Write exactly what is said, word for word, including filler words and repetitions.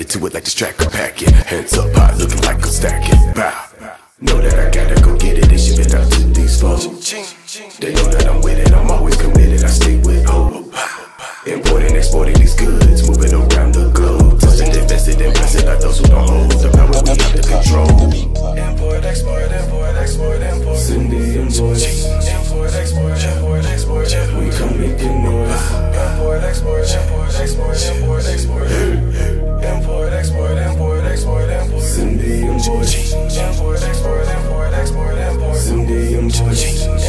get to it like this track I'm packing. Hands up high, looking like I'm stacking. Bow. Know that I gotta go get it and ship it out to these folks. They know that I'm with it, I'm always committed, I stay with hope. Importing, exporting these goods, moving around the globe. Trusted, invested, and blessed by those who don't hold the power we have to control. Import, export, import, export, import. Send the invoice. Import, export, import, export, import. We come making noise. Import, export, import, export, import, export. Import, export, import, export, import. Send the invoice. Import, export, import, export, import. Send the invoice.